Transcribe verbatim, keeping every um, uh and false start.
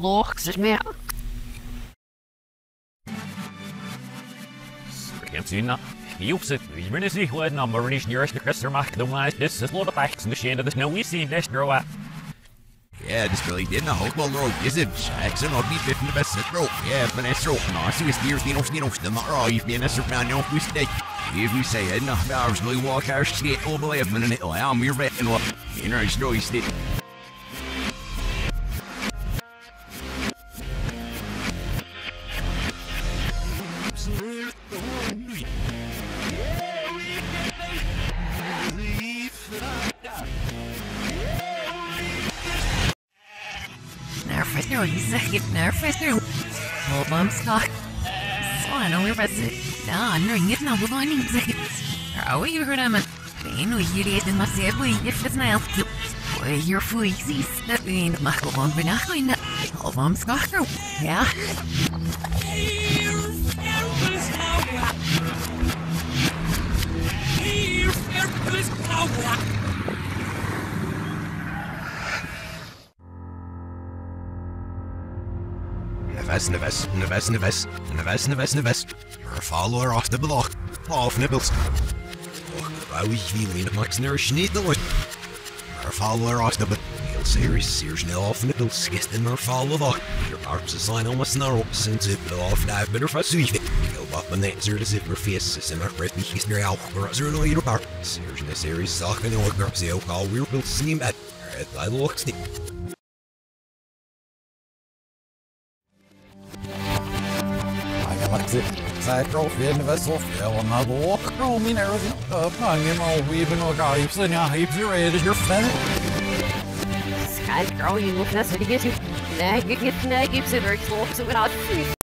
looks at me. Sina, Josef, wie ben is niet naar Maurice nearest the Christer macht the wise this is lot of facts in the shade of the snow we see this grow up. Yeah, this really didn't hope well road is it Jackson or be fifty the best rope. Yeah, but it's rope. No, see it's near the ocean ocean the right if you miss around your we stay. If we say it enough hours we walk our skate over eleven and it'll I'm your vet and what you know it's no state. Nervous, no, he's a get nervous. Hold on, Scott. So I know we're busy. Nah, no, you're not going to need How are you heard him? I know you did my say, we if it's now. Boy, you're freezing. That ain't my long, but not going to. Hold on, Scott. Yeah. Neves, Neves, Neves, Neves, Neves, Neves, Neves. You're a follower off the block. Off nibbles. Oh, I was feeling it Max near Schneid the wood. You're a follower off the block. You'll series, series nil off nibbles. Guess then we're follow the your parts is line almost narrow. Since it will off that better for sweet. You'll bop the next or the zipper face. Is in our breath, he's near out. Or as no your part. Series in the series, sock and the order. See how call we're built sneam at. I look sneak. Zij trof in de Wesselveld en naar de walkroom in Arizona. Hang him all weaving or guys and your hips are ready to your fan. Sky growing with us, it gives you. Now you get, now gives it very slow, so without